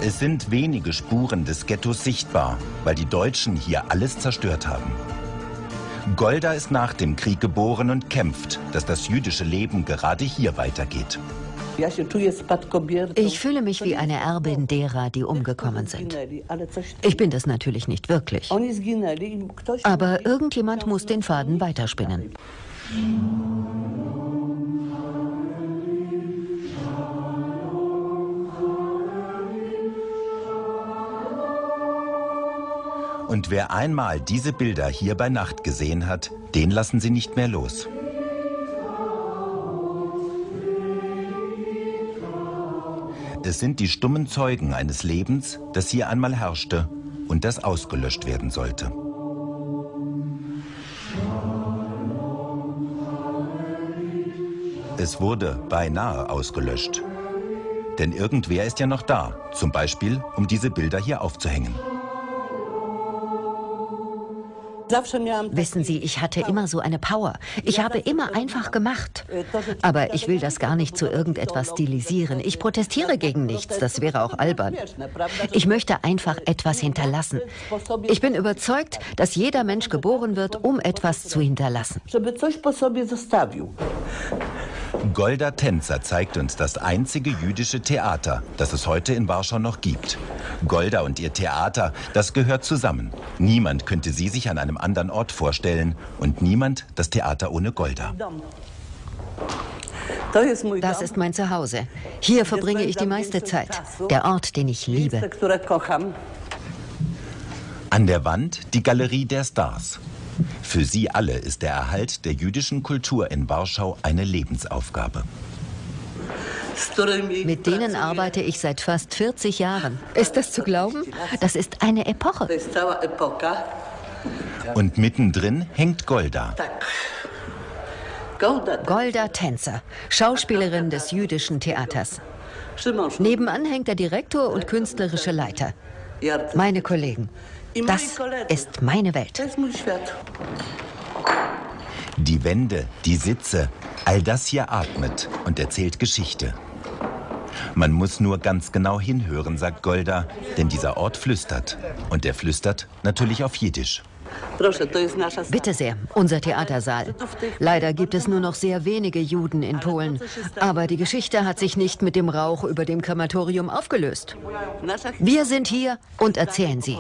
Es sind wenige Spuren des Ghettos sichtbar, weil die Deutschen hier alles zerstört haben. Golda ist nach dem Krieg geboren und kämpft, dass das jüdische Leben gerade hier weitergeht. Ich fühle mich wie eine Erbin derer, die umgekommen sind. Ich bin das natürlich nicht wirklich. Aber irgendjemand muss den Faden weiterspinnen. Und wer einmal diese Bilder hier bei Nacht gesehen hat, den lassen sie nicht mehr los. Es sind die stummen Zeugen eines Lebens, das hier einmal herrschte und das ausgelöscht werden sollte. Es wurde beinahe ausgelöscht. Denn irgendwer ist ja noch da, zum Beispiel, um diese Bilder hier aufzuhängen. Wissen Sie, ich hatte immer so eine Power. Ich habe immer einfach gemacht. Aber ich will das gar nicht zu irgendetwas stilisieren. Ich protestiere gegen nichts, das wäre auch albern. Ich möchte einfach etwas hinterlassen. Ich bin überzeugt, dass jeder Mensch geboren wird, um etwas zu hinterlassen. Golda Tänzer zeigt uns das einzige jüdische Theater, das es heute in Warschau noch gibt. Golda und ihr Theater, das gehört zusammen. Niemand könnte sie sich an einem anderen Ort vorstellen und niemand das Theater ohne Golda. Das ist mein Zuhause. Hier verbringe ich die meiste Zeit. Der Ort, den ich liebe. An der Wand die Galerie der Stars. Für sie alle ist der Erhalt der jüdischen Kultur in Warschau eine Lebensaufgabe. Mit denen arbeite ich seit fast 40 Jahren. Ist das zu glauben? Das ist eine Epoche. Und mittendrin hängt Golda. Golda Tänzer, Schauspielerin des jüdischen Theaters. Nebenan hängt der Direktor und künstlerische Leiter. Meine Kollegen. Das ist meine Welt. Die Wände, die Sitze, all das hier atmet und erzählt Geschichte. Man muss nur ganz genau hinhören, sagt Golda, denn dieser Ort flüstert. Und er flüstert natürlich auf Jiddisch. Bitte sehr, unser Theatersaal. Leider gibt es nur noch sehr wenige Juden in Polen. Aber die Geschichte hat sich nicht mit dem Rauch über dem Krematorium aufgelöst. Wir sind hier und erzählen sie.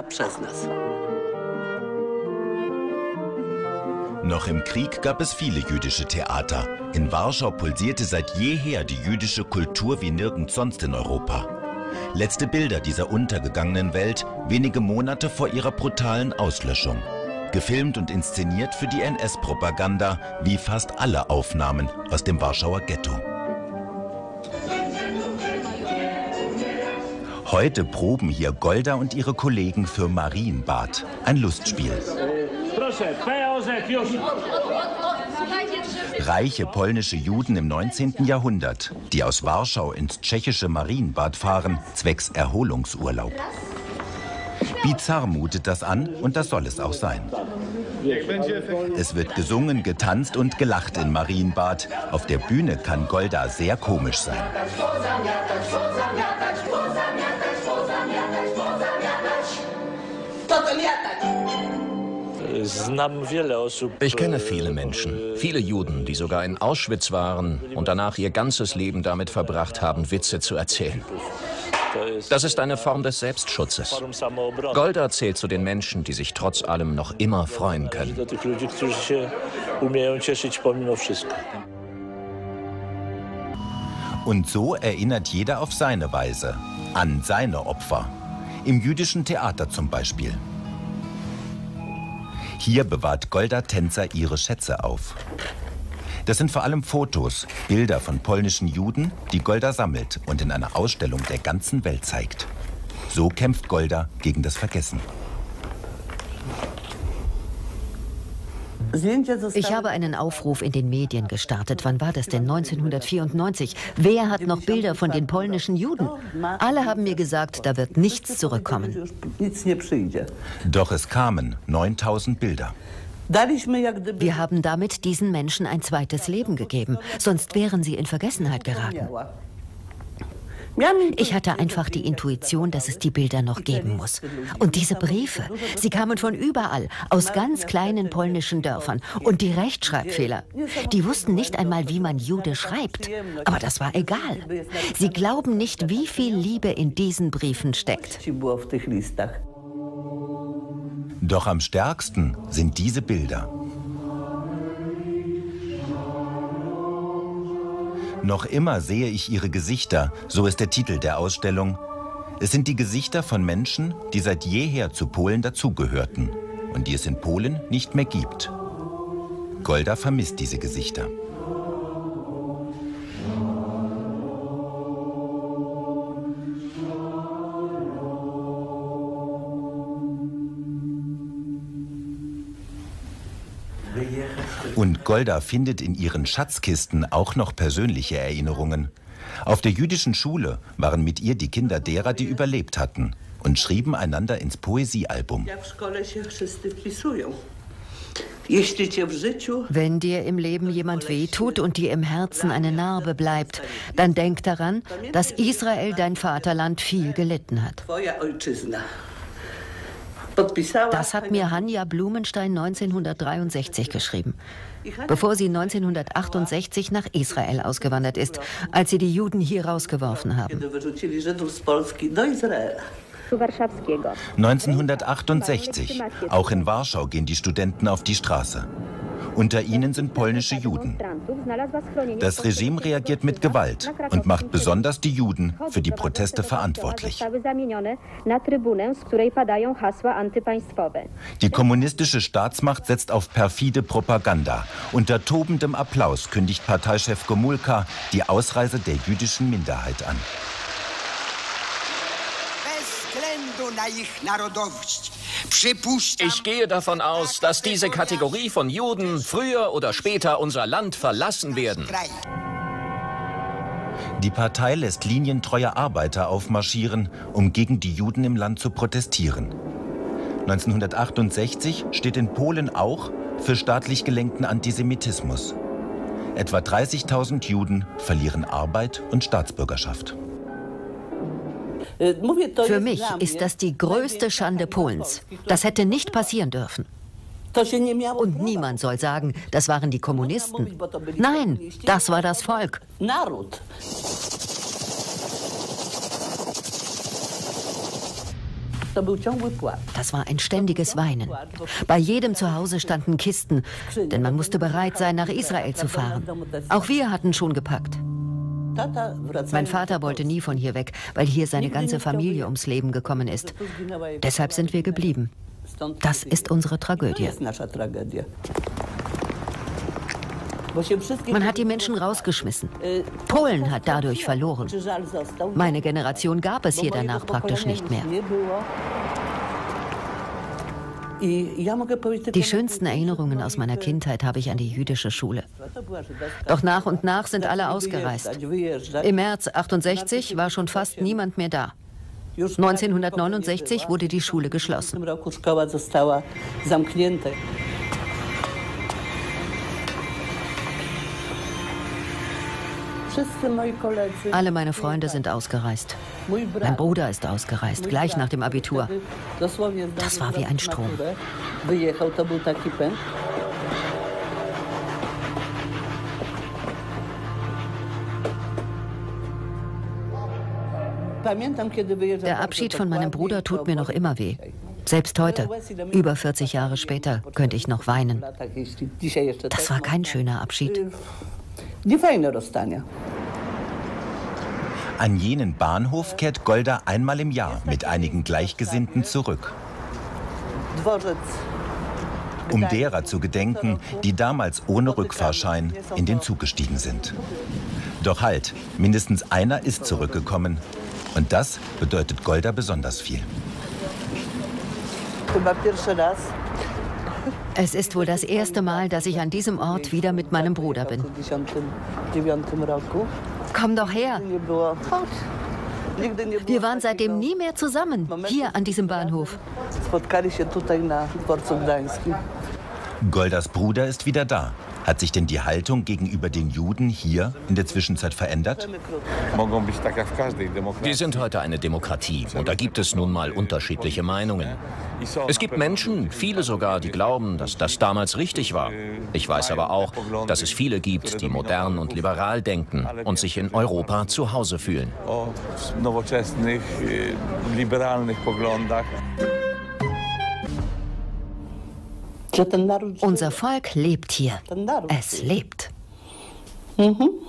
Noch im Krieg gab es viele jüdische Theater. In Warschau pulsierte seit jeher die jüdische Kultur wie nirgends sonst in Europa. Letzte Bilder dieser untergegangenen Welt, wenige Monate vor ihrer brutalen Auslöschung. Gefilmt und inszeniert für die NS-Propaganda, wie fast alle Aufnahmen aus dem Warschauer Ghetto. Heute proben hier Golda und ihre Kollegen für Marienbad, ein Lustspiel. Reiche polnische Juden im 19. Jahrhundert, die aus Warschau ins tschechische Marienbad fahren, zwecks Erholungsurlaub. Bizarr mutet das an und das soll es auch sein. Es wird gesungen, getanzt und gelacht in Marienbad. Auf der Bühne kann Golda sehr komisch sein. Ich kenne viele Menschen, viele Juden, die sogar in Auschwitz waren und danach ihr ganzes Leben damit verbracht haben, Witze zu erzählen. Das ist eine Form des Selbstschutzes. Golda zählt zu den Menschen, die sich trotz allem noch immer freuen können. Und so erinnert jeder auf seine Weise an seine Opfer. Im jüdischen Theater zum Beispiel. Hier bewahrt Golda Tänzer ihre Schätze auf. Das sind vor allem Fotos, Bilder von polnischen Juden, die Golda sammelt und in einer Ausstellung der ganzen Welt zeigt. So kämpft Golda gegen das Vergessen. Ich habe einen Aufruf in den Medien gestartet. Wann war das denn? 1994. Wer hat noch Bilder von den polnischen Juden? Alle haben mir gesagt, da wird nichts zurückkommen. Doch es kamen 9000 Bilder. Wir haben damit diesen Menschen ein zweites Leben gegeben. Sonst wären sie in Vergessenheit geraten. Ich hatte einfach die Intuition, dass es die Bilder noch geben muss. Und diese Briefe, sie kamen von überall, aus ganz kleinen polnischen Dörfern. Und die Rechtschreibfehler, die wussten nicht einmal, wie man Jude schreibt. Aber das war egal. Sie glauben nicht, wie viel Liebe in diesen Briefen steckt. Doch am stärksten sind diese Bilder. Noch immer sehe ich ihre Gesichter, so ist der Titel der Ausstellung. Es sind die Gesichter von Menschen, die seit jeher zu Polen dazugehörten und die es in Polen nicht mehr gibt. Golda vermisst diese Gesichter. Und Golda findet in ihren Schatzkisten auch noch persönliche Erinnerungen. Auf der jüdischen Schule waren mit ihr die Kinder derer, die überlebt hatten und schrieben einander ins Poesiealbum. Wenn dir im Leben jemand wehtut und dir im Herzen eine Narbe bleibt, dann denk daran, dass Israel, dein Vaterland, viel gelitten hat. Das hat mir Hanja Blumenstein 1963 geschrieben, bevor sie 1968 nach Israel ausgewandert ist, als sie die Juden hier rausgeworfen haben. 1968. Auch in Warschau gehen die Studenten auf die Straße. Unter ihnen sind polnische Juden. Das Regime reagiert mit Gewalt und macht besonders die Juden für die Proteste verantwortlich. Die kommunistische Staatsmacht setzt auf perfide Propaganda. Unter tobendem Applaus kündigt Parteichef Gomulka die Ausreise der jüdischen Minderheit an. Ich gehe davon aus, dass diese Kategorie von Juden früher oder später unser Land verlassen werden. Die Partei lässt linientreue Arbeiter aufmarschieren, um gegen die Juden im Land zu protestieren. 1968 steht in Polen auch für staatlich gelenkten Antisemitismus. Etwa 30.000 Juden verlieren Arbeit und Staatsbürgerschaft. Für mich ist das die größte Schande Polens. Das hätte nicht passieren dürfen. Und niemand soll sagen, das waren die Kommunisten. Nein, das war das Volk. Das war ein ständiges Weinen. Bei jedem Zuhause standen Kisten, denn man musste bereit sein, nach Israel zu fahren. Auch wir hatten schon gepackt. Mein Vater wollte nie von hier weg, weil hier seine ganze Familie ums Leben gekommen ist. Deshalb sind wir geblieben. Das ist unsere Tragödie. Man hat die Menschen rausgeschmissen. Polen hat dadurch verloren. Meine Generation gab es hier danach praktisch nicht mehr. Die schönsten Erinnerungen aus meiner Kindheit habe ich an die jüdische Schule. Doch nach und nach sind alle ausgereist. Im März 68 war schon fast niemand mehr da. 1969 wurde die Schule geschlossen. Alle meine Freunde sind ausgereist. Mein Bruder ist ausgereist, gleich nach dem Abitur. Das war wie ein Strom. Der Abschied von meinem Bruder tut mir noch immer weh. Selbst heute, über 40 Jahre später, könnte ich noch weinen. Das war kein schöner Abschied. An jenen Bahnhof kehrt Golda einmal im Jahr mit einigen Gleichgesinnten zurück. Um derer zu gedenken, die damals ohne Rückfahrschein in den Zug gestiegen sind. Doch halt, mindestens einer ist zurückgekommen. Und das bedeutet Golda besonders viel. Es ist wohl das erste Mal, dass ich an diesem Ort wieder mit meinem Bruder bin. Komm doch her. Wir waren seitdem nie mehr zusammen, hier an diesem Bahnhof. Goldas Bruder ist wieder da. Hat sich denn die Haltung gegenüber den Juden hier in der Zwischenzeit verändert? Wir sind heute eine Demokratie und da gibt es nun mal unterschiedliche Meinungen. Es gibt Menschen, viele sogar, die glauben, dass das damals richtig war. Ich weiß aber auch, dass es viele gibt, die modern und liberal denken und sich in Europa zu Hause fühlen. Unser Volk lebt hier. Es lebt.